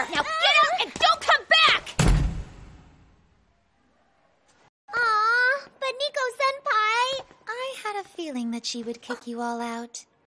here! Now get out and don't come back! Aw, but Nico-senpai, I had a feeling that she would kick you all out.